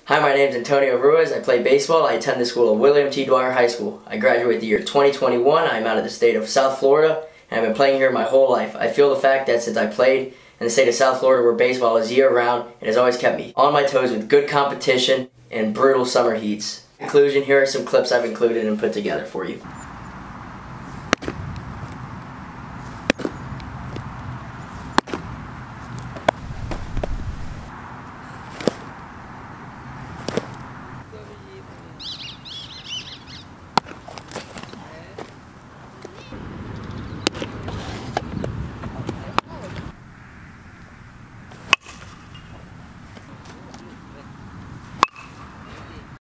Hi, my name is Antonio Ruiz. I play baseball. I attend the school of William T. Dwyer High School. I graduated the year 2021. I'm out of the state of South Florida, and I've been playing here my whole life. I feel the fact that since I played in the state of South Florida where baseball is year-round, it has always kept me on my toes with good competition and brutal summer heats. In conclusion, here are some clips I've included and put together for you.